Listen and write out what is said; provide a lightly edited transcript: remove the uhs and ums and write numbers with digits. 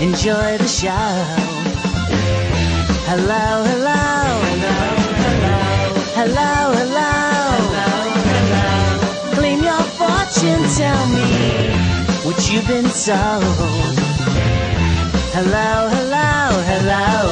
enjoy the show. Hello, hello, hello, hello, hello, hello, hello, hello. Claim your fortune, tell me what you've been told. Hello, hello, hello.